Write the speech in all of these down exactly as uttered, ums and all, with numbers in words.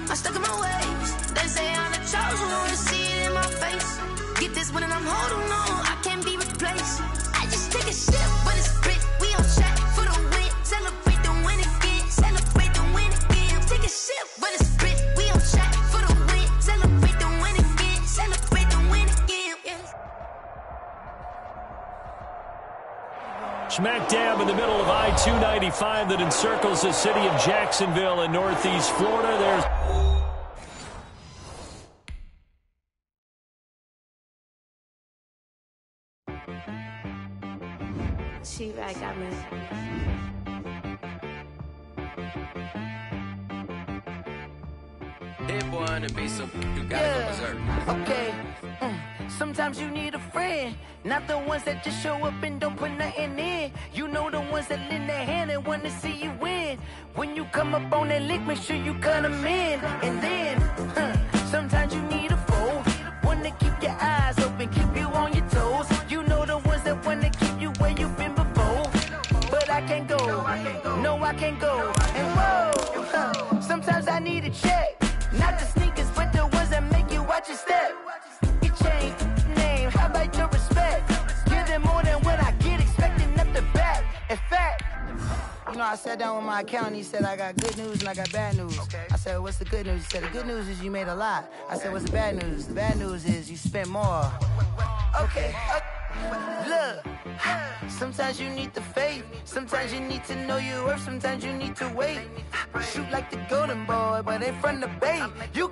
I'm stuck in my ways. They say I'm the chosen one, see it in my face. Get this one and I'm holding on, I can't be replaced. I just take a sip, but it's grit. We on track for the win. Celebrate the win again. Celebrate the win again. Take a sip, but it's grit. We on track for the win. Celebrate the win again. Celebrate the win again. Yeah. Smack dab in the middle of I two ninety-five that encircles the city of Jacksonville in northeast Florida. There's She right, got me. Hit boy on the beat, so you gotta Yeah. go berserk. Okay. Mm. Sometimes you need a friend, not the ones that just show up and don't put nothing in. You know the ones that lend their hand and want to see you win. When you come up on that lick, make sure you cut them in. And then, huh, sometimes you need a foe, one to keep your eyes open, keep you on your toes. You know the ones that want to keep you where you've been before. But I can't go, no I can't go. And whoa, huh, sometimes I need a check. Not the sneakers, but the ones that make you watch your step. Your chain, name, how about your respect? Give them more than what I get, expecting up the back. In fact, you know, I sat down with my accountant, he said I got good news and I got bad news. Okay. I said, what's the good news? He said, the good news is you made a lot. I said, what's the bad news? The bad news is you spent more. Okay. Look, sometimes you need the faith, sometimes you need to know your worth, sometimes you need to wait. Shoot like the golden boy, but in front of the bay. You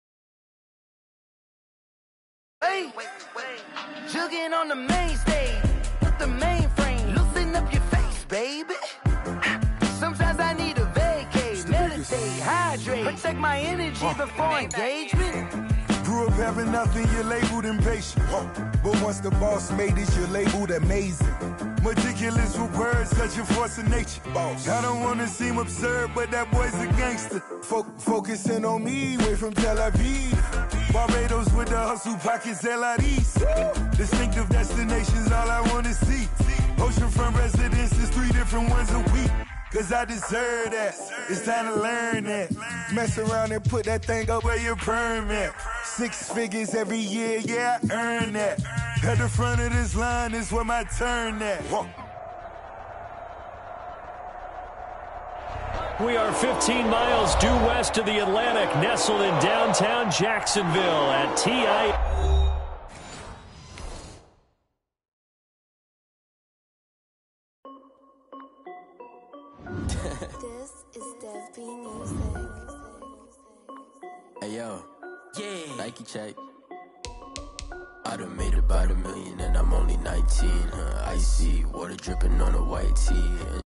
hey, jugging on the main stage, with the mainframe, loosen up your face, baby. Sometimes I need a vacate, meditate, hydrate, protect my energy before engagement. Grew up having nothing, you're labeled impatient. But once the boss made it, you're labeled amazing. Meticulous with words, such a force of nature. Boss. I don't wanna seem absurd, but that boy's a gangster. Fo focusing on me, way from Tel Aviv. Barbados with the hustle pockets, L I Ds. Distinctive destinations, all I wanna see. Oceanfront residences, three different ones a week. Cause I deserve that, it's time to learn that. Mess around and put that thing up where your perm at. Six figures every year, yeah, I earn that. At the front of this line is where my turn at. We are fifteen miles due west of the Atlantic, nestled in downtown Jacksonville at T I This is Dev B Music. Hey yo, yeah, Nike check. I done made about a million and I'm only nineteen. Huh? Icy water dripping on a white tee.